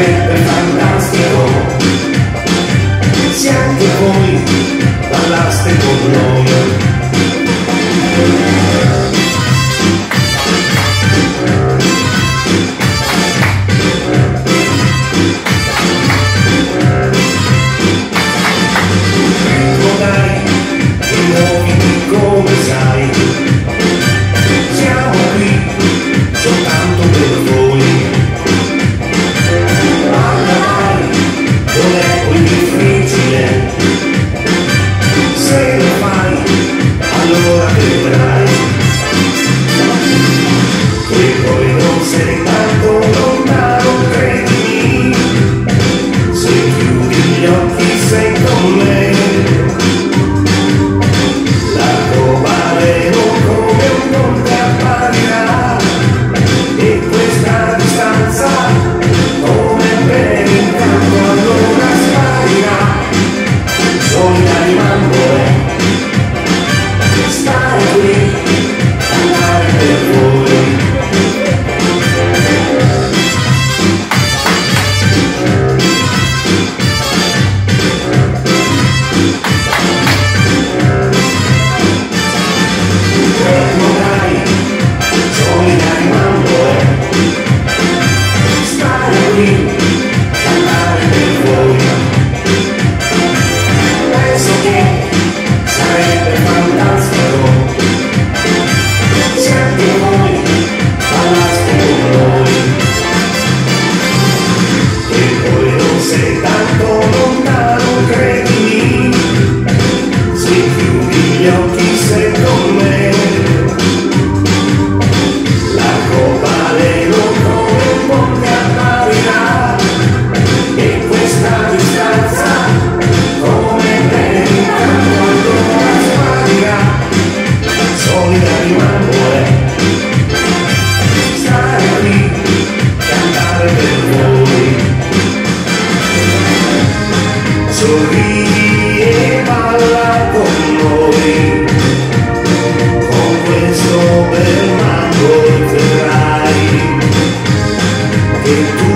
sarebbe fantastico se anche voi ballaste con noi. Come sai, siamo qui soltanto per voi. Balla dai, non è così difficile. Se lo fai, allora vedrai che poi non sei tanto lontano, credimi. Se chiudi gli occhi sei con me. Sei tanto lontano, credimi, se chiudi gli occhi sei con me. L'arcobaleno come un ponte apparirà e questa distanza come bene intanto allora sparirà. Solida rimango stare qui, cantare per voi. Sorridi e balla con noi, con questo bel mango vedrai che tu